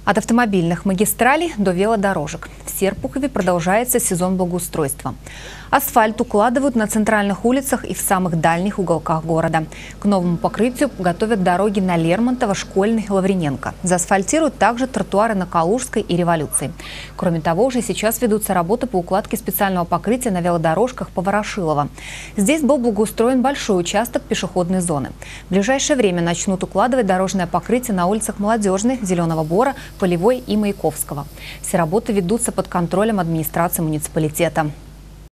От автомобильных магистралей до велодорожек. В Серпухове продолжается сезон благоустройства. Асфальт укладывают на центральных улицах и в самых дальних уголках города. К новому покрытию готовят дороги на Лермонтова, Школьный, Лаврененко. Заасфальтируют также тротуары на Калужской и Революции. Кроме того, уже сейчас ведутся работы по укладке специального покрытия на велодорожках по Ворошилово. Здесь был благоустроен большой участок пешеходной зоны. В ближайшее время начнут укладывать дорожное покрытие на улицах Молодежной, Зеленого Бора, Полевой и Маяковского. Все работы ведутся под контролем администрации муниципалитета.